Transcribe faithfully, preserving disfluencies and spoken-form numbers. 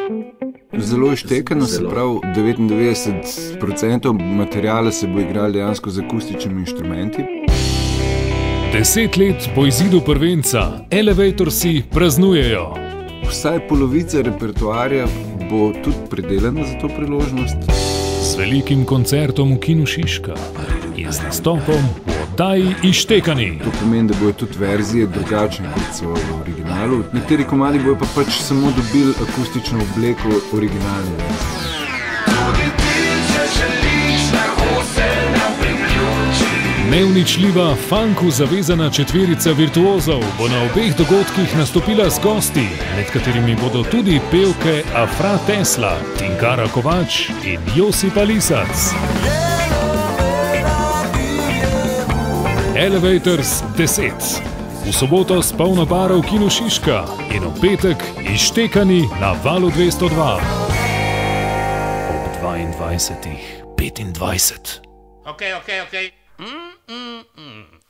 Zelo ištekano, se pravi devetindevetdeset procentov materiala se bo igralo dejansko z akustičnimi inštrumenti. Deset let po izidu prvenca Elevatorsi praznujejo. Vsaj polovica repertoarja bo tudi predelana za to priložnost. S velikim koncertom v Kinu Šiška in z nastopom v oddaji Ištekani. To pomeni, da bojo tudi verzije drugačne, kot so v originalu. Nekateri komadi bojo pa pač samo dobili akustično obleko originalne verzije. Neuničljiva funku zavezana četverica virtuozov bo na obeh dogodkih nastopila z gosti, med katerimi bodo tudi pevke Afra Tesla, Tinkara Kovač in Josipa Lisac. Elevators deset. V soboto s polno baro v Kinu Šiška in v petek Ištekani na Valu dvesto dva. Ob dvaindvajsetih petindvajset. Ok, ok, ok. Mm, mm, mm.